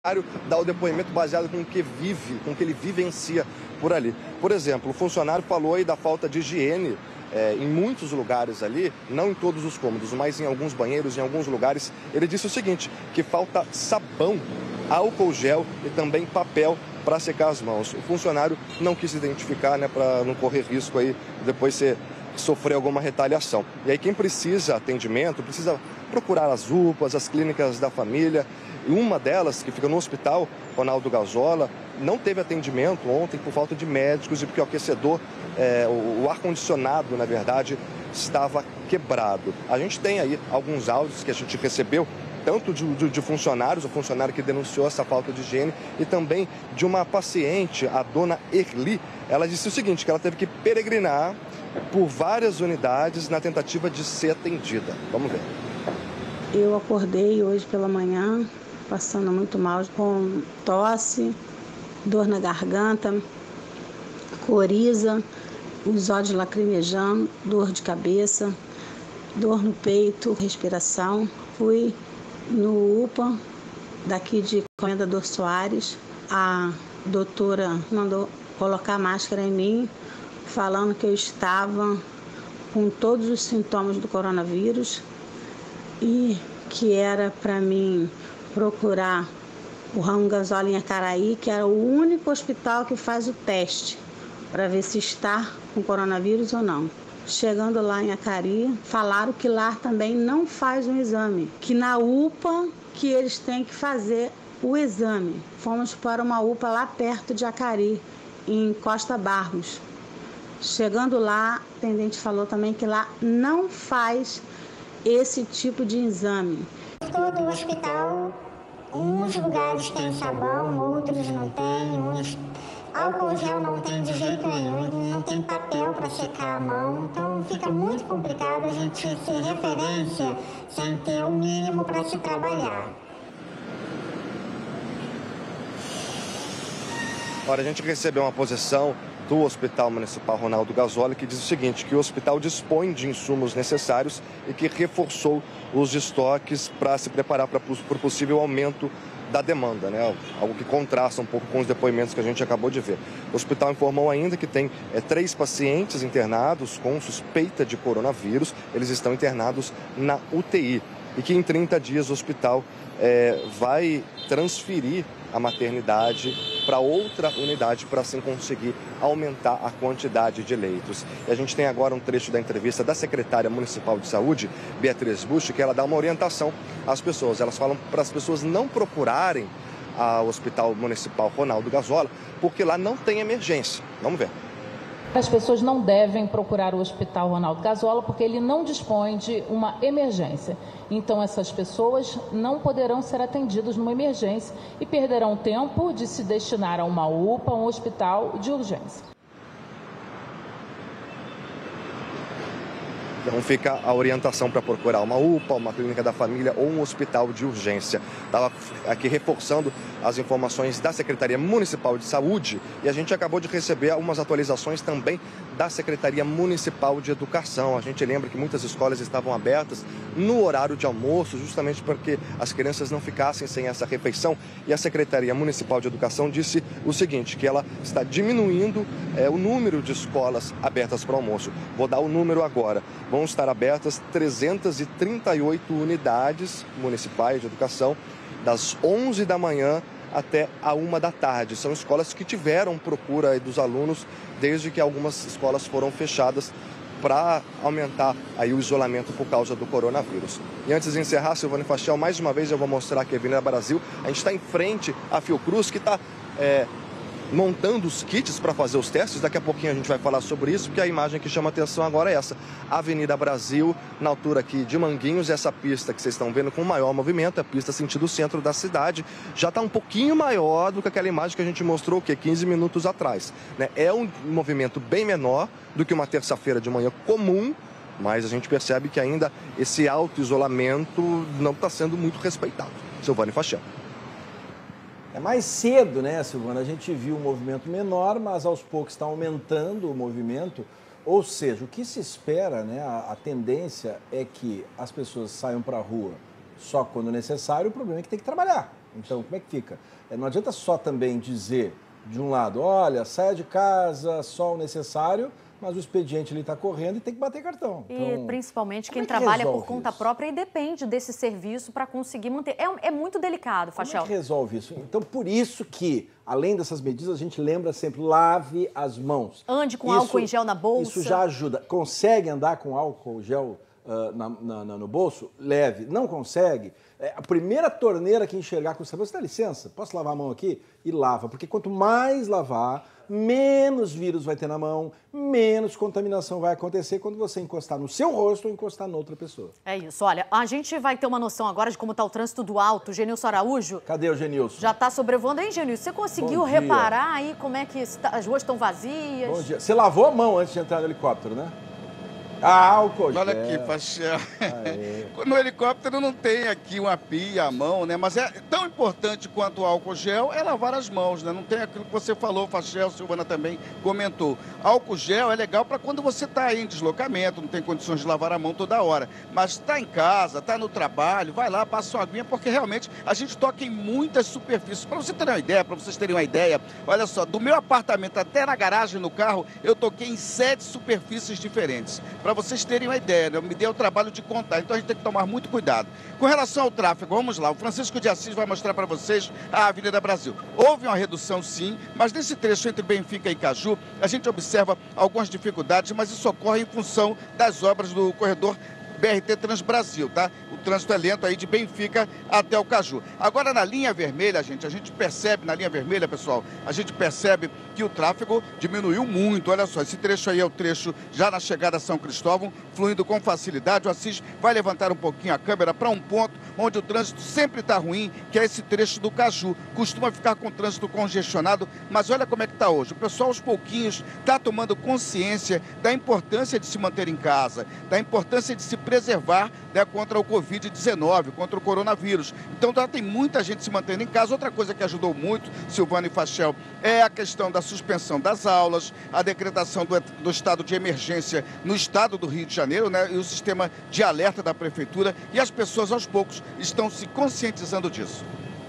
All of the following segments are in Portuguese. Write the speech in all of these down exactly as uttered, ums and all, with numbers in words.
Dá o depoimento baseado com o que vive, com o que ele vivencia por ali. Por exemplo, o funcionário falou aí da falta de higiene é, em muitos lugares ali, não em todos os cômodos, mas em alguns banheiros, em alguns lugares. Ele disse o seguinte, que falta sabão, álcool gel e também papel para secar as mãos. O funcionário não quis se identificar, né, para não correr risco aí depois ser sofrer alguma retaliação. E aí quem precisa atendimento, precisa procurar as U P As, as clínicas da família. E uma delas, que fica no hospital, Ronaldo Gazola, não teve atendimento ontem por falta de médicos e porque o aquecedor, é, o, o ar-condicionado, na verdade, estava quebrado. A gente tem aí alguns áudios que a gente recebeu, tanto de, de, de funcionários, o funcionário que denunciou essa falta de higiene, e também de uma paciente, a dona Erli. Ela disse o seguinte, que ela teve que peregrinar por várias unidades na tentativa de ser atendida. Vamos ver. Eu acordei hoje pela manhã, passando muito mal, com tosse, dor na garganta, coriza, os olhos lacrimejando, dor de cabeça, dor no peito, respiração. Fui no U P A daqui de Comendador Soares. A doutora mandou colocar máscara em mim, falando que eu estava com todos os sintomas do coronavírus e que era para mim procurar o Ramo Gazola em Acaraí, que era o único hospital que faz o teste para ver se está com coronavírus ou não. Chegando lá em Acari, falaram que lá também não faz um exame, que na U P A que eles têm que fazer o exame. Fomos para uma U P A lá perto de Acari, em Costa Barros. Chegando lá, o atendente falou também que lá não faz esse tipo de exame. Todo o hospital, uns lugares tem sabão, outros não tem, uns álcool gel não tem de jeito nenhum, não tem papel para secar a mão, então fica muito complicado a gente ser referência sem ter o mínimo para se trabalhar. Olha, a gente recebeu uma posição do Hospital Municipal Ronaldo Gazola, que diz o seguinte, que o hospital dispõe de insumos necessários e que reforçou os estoques para se preparar para o possível aumento da demanda, né? Algo que contrasta um pouco com os depoimentos que a gente acabou de ver. O hospital informou ainda que tem é, três pacientes internados com suspeita de coronavírus, eles estão internados na U T I e que em trinta dias o hospital é, vai transferir a maternidade para outra unidade para assim conseguir aumentar a quantidade de leitos. E a gente tem agora um trecho da entrevista da secretária municipal de saúde, Beatriz Busch, que ela dá uma orientação às pessoas. Elas falam para as pessoas não procurarem o Hospital Municipal Ronaldo Gazola, porque lá não tem emergência. Vamos ver. As pessoas não devem procurar o Hospital Ronaldo Gazola porque ele não dispõe de uma emergência. Então, essas pessoas não poderão ser atendidas numa emergência e perderão tempo de se destinar a uma U P A, um hospital de urgência. Então fica a orientação para procurar uma U P A, uma clínica da família ou um hospital de urgência. Estava aqui reforçando as informações da Secretaria Municipal de Saúde e a gente acabou de receber algumas atualizações também da Secretaria Municipal de Educação. A gente lembra que muitas escolas estavam abertas no horário de almoço, justamente porque as crianças não ficassem sem essa refeição. E a Secretaria Municipal de Educação disse o seguinte, que ela está diminuindo é, o número de escolas abertas para o almoço. Vou dar o número agora. Vão estar abertas trezentas e trinta e oito unidades municipais de educação, das onze da manhã até a uma da tarde. São escolas que tiveram procura dos alunos desde que algumas escolas foram fechadas para aumentar aí o isolamento por causa do coronavírus. E antes de encerrar, Silvane Fachel, mais uma vez eu vou mostrar aqui a Avenida Brasil. A gente está em frente à Fiocruz, que está é, montando os kits para fazer os testes. Daqui a pouquinho a gente vai falar sobre isso, porque a imagem que chama atenção agora é essa. Avenida Brasil, na altura aqui de Manguinhos, essa pista que vocês estão vendo com maior movimento, a pista sentido centro da cidade, já está um pouquinho maior do que aquela imagem que a gente mostrou, o quê? quinze minutos atrás. Né? É um movimento bem menor do que uma terça-feira de manhã comum, mas a gente percebe que ainda esse auto-isolamento não está sendo muito respeitado. Silvane Fachel. É mais cedo, né, Silvana? A gente viu um movimento menor, mas aos poucos está aumentando o movimento. Ou seja, o que se espera, né, a, a tendência é que as pessoas saiam para a rua só quando necessário. O problema é que tem que trabalhar, Então, como é que fica? É, não adianta só também dizer, de um lado, olha, saia de casa, só o necessário, mas o expediente ele está correndo e tem que bater cartão. E então, principalmente quem é que trabalha por conta isso? própria e depende desse serviço para conseguir manter. É, é muito delicado, Fachel. Como é que resolve isso? Então, por isso que, além dessas medidas, a gente lembra sempre, lave as mãos. Ande com isso, álcool em gel na bolsa. Isso já ajuda. Consegue andar com álcool gel uh, na, na, na, no bolso? Leve. Não consegue? É, a primeira torneira que enxergar com sabão, você dá licença, posso lavar a mão aqui? E lava. Porque quanto mais lavar, menos vírus vai ter na mão, menos contaminação vai acontecer quando você encostar no seu rosto ou encostar noutra pessoa. É isso. Olha, a gente vai ter uma noção agora de como está o trânsito do Alto. Genilson Araújo. Cadê o Genilson? Já está sobrevoando. Hein, Genilson? Você conseguiu Bom dia. reparar aí como é que está, as ruas estão vazias? Bom dia. Você lavou a mão antes de entrar no helicóptero, né? Ah, álcool gel. Olha aqui, Fachel. No helicóptero não tem aqui uma pia à mão, né? Mas é tão importante quanto o álcool gel é lavar as mãos, né? Não tem aquilo que você falou, Fachel, Silvana também comentou. Álcool gel é legal para quando você está em deslocamento, não tem condições de lavar a mão toda hora. Mas está em casa, está no trabalho, vai lá, passa uma aguinha, porque realmente a gente toca em muitas superfícies. Para você terem uma ideia, para vocês terem uma ideia, olha só, do meu apartamento até na garagem, no carro, eu toquei em sete superfícies diferentes. Para vocês terem uma ideia, né? Eu me dei o trabalho de contar, então a gente tem que tomar muito cuidado. Com relação ao tráfego, vamos lá, o Francisco de Assis vai mostrar para vocês a Avenida Brasil. Houve uma redução sim, mas nesse trecho entre Benfica e Caju, a gente observa algumas dificuldades, mas isso ocorre em função das obras do corredor B R T Transbrasil, tá? O trânsito é lento aí de Benfica até o Caju. Agora na linha vermelha, gente, a gente percebe, na linha vermelha, pessoal, a gente percebe que o tráfego diminuiu muito. Olha só, esse trecho aí é o trecho já na chegada a São Cristóvão, fluindo com facilidade. O Assis vai levantar um pouquinho a câmera para um ponto onde o trânsito sempre está ruim, que é esse trecho do Caju. Costuma ficar com o trânsito congestionado, mas olha como é que está hoje. O pessoal, aos pouquinhos, está tomando consciência da importância de se manter em casa, da importância de se preservar, né, contra o covid dezenove, contra o coronavírus. Então já tem muita gente se mantendo em casa. Outra coisa que ajudou muito, Silvana e Fachel, é a questão da suspensão das aulas, a decretação do, do estado de emergência no estado do Rio de Janeiro, né, e o sistema de alerta da prefeitura, e as pessoas aos poucos estão se conscientizando disso.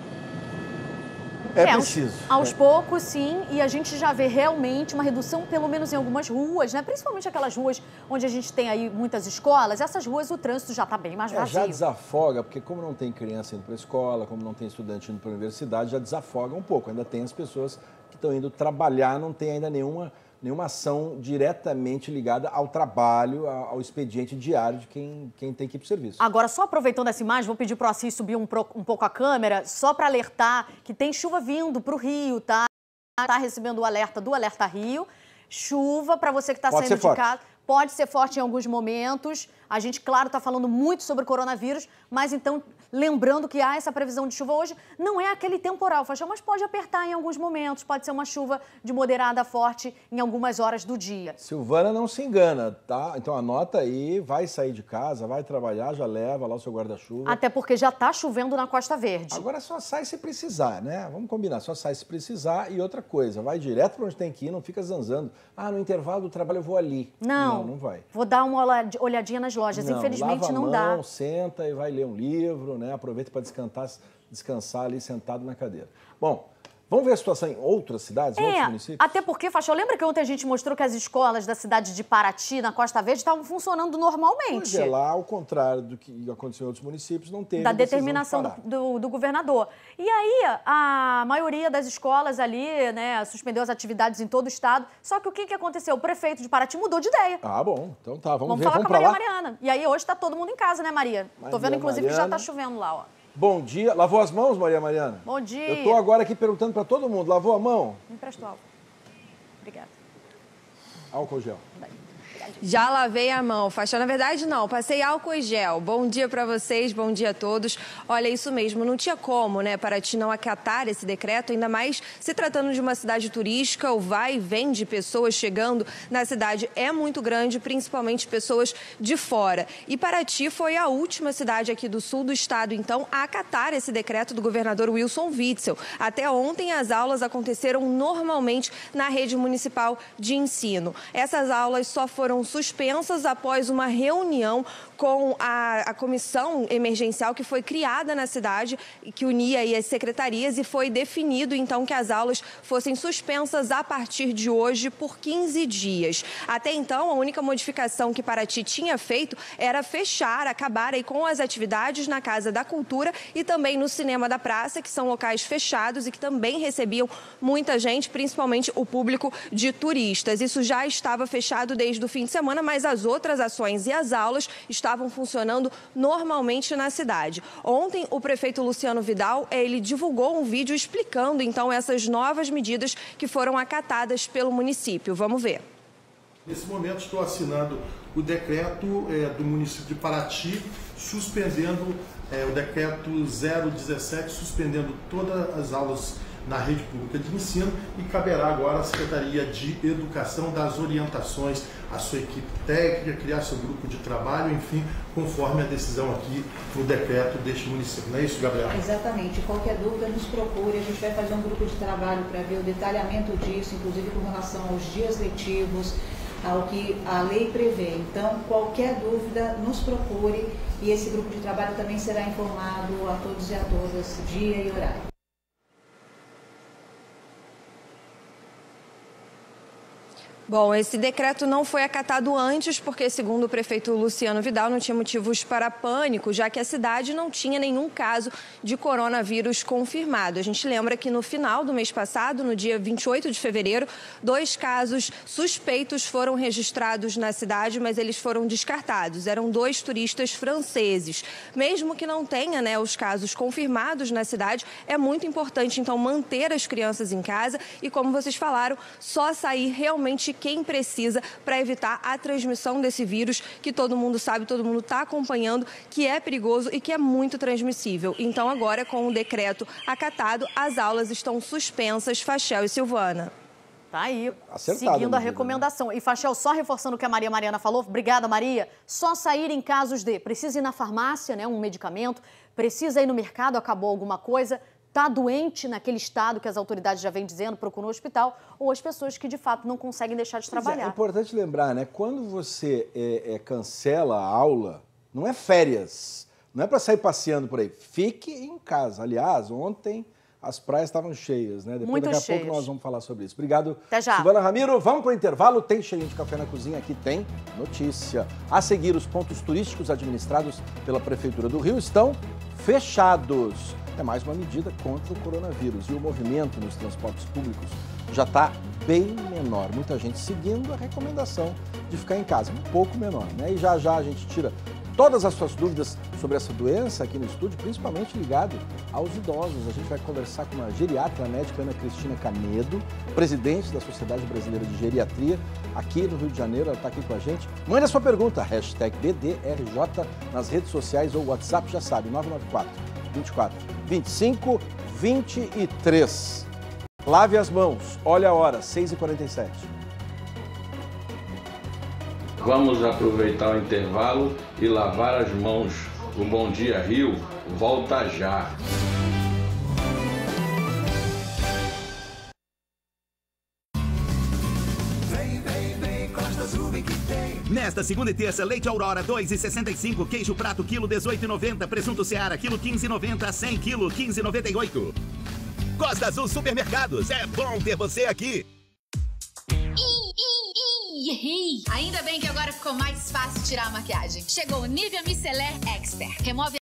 É, é preciso. Aos, aos é. poucos, sim, e a gente já vê realmente uma redução, pelo menos em algumas ruas, né? Principalmente aquelas ruas onde a gente tem aí muitas escolas. Essas ruas, o trânsito já está bem mais vazio. É, já desafoga, porque como não tem criança indo para a escola, como não tem estudante indo para a universidade, já desafoga um pouco. Ainda tem as pessoas que estão indo trabalhar, não tem ainda nenhuma... nenhuma ação diretamente ligada ao trabalho, ao expediente diário de quem, quem tem que ir para o serviço. Agora, só aproveitando essa imagem, vou pedir para o Assis subir um, um pouco a câmera, só para alertar que tem chuva vindo para o Rio, tá? Está recebendo o alerta do Alerta Rio. Chuva para você que está saindo de forte. casa. Pode ser forte em alguns momentos. A gente, claro, está falando muito sobre o coronavírus, mas então, lembrando que há essa previsão de chuva hoje, não é aquele temporal, Fachel, mas pode apertar em alguns momentos, pode ser uma chuva de moderada a forte em algumas horas do dia. Silvana não se engana, tá? Então anota aí, vai sair de casa, vai trabalhar, já leva lá o seu guarda-chuva. Até porque já está chovendo na Costa Verde. Agora só sai se precisar, né? Vamos combinar, só sai se precisar. E outra coisa, vai direto para onde tem que ir, não fica zanzando. Ah, no intervalo do trabalho eu vou ali. Não, não, não vai. Vou dar uma olhadinha nas lojas. Não, infelizmente lava não a dá. mão, senta e vai ler um livro, né? Aproveita para descansar, descansar ali sentado na cadeira. Bom, vamos ver a situação em outras cidades, em outros É, municípios? até porque, Fachel, lembra que ontem a gente mostrou que as escolas da cidade de Paraty, na Costa Verde, estavam funcionando normalmente? Pois é, lá, ao contrário do que aconteceu em outros municípios, não teve Da decisão determinação de do, parar. do, do governador. E aí, a maioria das escolas ali, né, suspendeu as atividades em todo o estado. Só que o que, que aconteceu? O prefeito de Paraty mudou de ideia. Ah, bom. Então tá, vamos, Vamos ver, falar vamos com a pra Maria lá. Mariana. E aí, hoje está todo mundo em casa, né, Maria? Maria Tô vendo, inclusive, Mariana. que já tá chovendo lá, ó. Bom dia. Lavou as mãos, Maria Mariana? Bom dia. Eu tô agora aqui perguntando para todo mundo. Lavou a mão? Me empresta o álcool. Obrigada. Álcool gel. Já lavei a mão, Fachel. Na verdade, não. Passei álcool e gel. Bom dia para vocês, bom dia a todos. Olha, isso mesmo. Não tinha como, né, Paraty não acatar esse decreto, ainda mais se tratando de uma cidade turística, o vai e vem de pessoas chegando na cidade é muito grande, principalmente pessoas de fora. E Paraty foi a última cidade aqui do sul do estado, então, a acatar esse decreto do governador Wilson Witzel. Até ontem, as aulas aconteceram normalmente na rede municipal de ensino. Essas aulas só foram foram suspensas após uma reunião com a, a comissão emergencial que foi criada na cidade, que unia aí as secretarias, e foi definido então que as aulas fossem suspensas a partir de hoje por quinze dias. Até então, a única modificação que Paraty tinha feito era fechar, acabar aí com as atividades na Casa da Cultura e também no Cinema da Praça, que são locais fechados e que também recebiam muita gente, principalmente o público de turistas. Isso já estava fechado desde o fim de semana, mas as outras ações e as aulas estavam funcionando normalmente na cidade. Ontem, o prefeito Luciano Vidal, ele divulgou um vídeo explicando então essas novas medidas que foram acatadas pelo município. Vamos ver. Nesse momento estou assinando o decreto é, do município de Paraty, suspendendo é, o decreto zero dezessete, suspendendo todas as aulas na rede pública de ensino, e caberá agora à Secretaria de Educação dar as orientações à sua equipe técnica, criar seu grupo de trabalho, enfim, conforme a decisão aqui no decreto deste município. Não é isso, Gabriel? Exatamente. Qualquer dúvida, nos procure. A gente vai fazer um grupo de trabalho para ver o detalhamento disso, inclusive com relação aos dias letivos, ao que a lei prevê. Então, qualquer dúvida, nos procure, e esse grupo de trabalho também será informado a todos e a todas, dia e horário. Bom, esse decreto não foi acatado antes porque, segundo o prefeito Luciano Vidal, não tinha motivos para pânico, já que a cidade não tinha nenhum caso de coronavírus confirmado. A gente lembra que no final do mês passado, no dia vinte e oito de fevereiro, dois casos suspeitos foram registrados na cidade, mas eles foram descartados. Eram dois turistas franceses. Mesmo que não tenha, né, os casos confirmados na cidade, é muito importante, então, manter as crianças em casa e, como vocês falaram, só sair realmente quem precisa para evitar a transmissão desse vírus que todo mundo sabe, todo mundo está acompanhando, que é perigoso e que é muito transmissível. Então, agora, com o decreto acatado, as aulas estão suspensas. Fachel e Silvana. Tá aí, Acertado, seguindo a medida, recomendação. Né? E, Fachel, só reforçando o que a Maria Mariana falou, obrigada, Maria, só sair em casos de precisa ir na farmácia, né, um medicamento, precisa ir no mercado, acabou alguma coisa, está doente naquele estado que as autoridades já vêm dizendo, procura um hospital, ou as pessoas que de fato não conseguem deixar de trabalhar. É, é importante lembrar, né? Quando você é, é, cancela a aula, não é férias, não é para sair passeando por aí. Fique em casa. Aliás, ontem as praias estavam cheias, né? Depois, Muito daqui a cheias. pouco nós vamos falar sobre isso. Obrigado, Até já. Silvana Ramiro. Vamos para o intervalo. Tem cheirinho de café na cozinha, aqui tem notícia. A seguir, os pontos turísticos administrados pela Prefeitura do Rio estão fechados. É mais uma medida contra o coronavírus. E o movimento nos transportes públicos já está bem menor. Muita gente seguindo a recomendação de ficar em casa, um pouco menor, né? E já já a gente tira todas as suas dúvidas sobre essa doença aqui no estúdio, principalmente ligado aos idosos. A gente vai conversar com a geriatra, a médica Ana Cristina Canedo, presidente da Sociedade Brasileira de Geriatria, aqui no Rio de Janeiro. Ela está aqui com a gente. Mande a sua pergunta, hashtag B D R J, nas redes sociais ou WhatsApp, já sabe, nove nove quatro, vinte e quatro, vinte e cinco, vinte e três. Lave as mãos. Olha a hora, seis e quarenta e sete. Vamos aproveitar o intervalo e lavar as mãos. O Bom Dia Rio volta já. Nesta segunda e terça, leite Aurora dois e sessenta e cinco, queijo prato quilo dezoito e noventa, presunto Seara quilo quinze e noventa, cem quilo quinze e noventa e oito. Costa Azul Supermercados, é bom ter você aqui. Ainda bem que agora ficou mais fácil tirar a maquiagem. Chegou o Nivea Micellar Expert. Remove